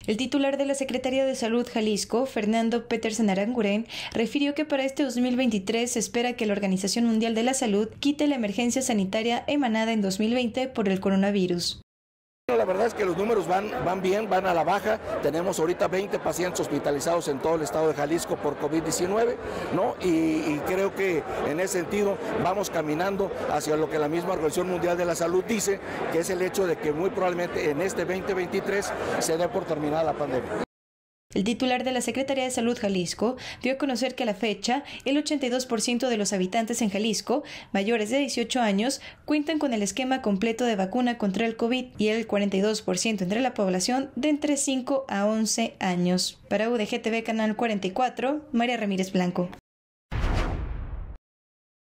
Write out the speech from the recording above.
El titular de la Secretaría de Salud Jalisco, Fernando Petersen Aranguren, refirió que para este 2023 se espera que la Organización Mundial de la Salud quite la emergencia sanitaria emanada en 2020 por el coronavirus. La verdad es que los números van bien, van a la baja. Tenemos ahorita 20 pacientes hospitalizados en todo el estado de Jalisco por COVID-19, ¿no? Y creo que en ese sentido vamos caminando hacia lo que la misma Organización Mundial de la Salud dice, que es el hecho de que muy probablemente en este 2023 se dé por terminada la pandemia. El titular de la Secretaría de Salud Jalisco dio a conocer que a la fecha, el 82% de los habitantes en Jalisco, mayores de 18 años, cuentan con el esquema completo de vacuna contra el COVID y el 42% entre la población de entre 5 a 11 años. Para UDG TV Canal 44, María Ramírez Blanco.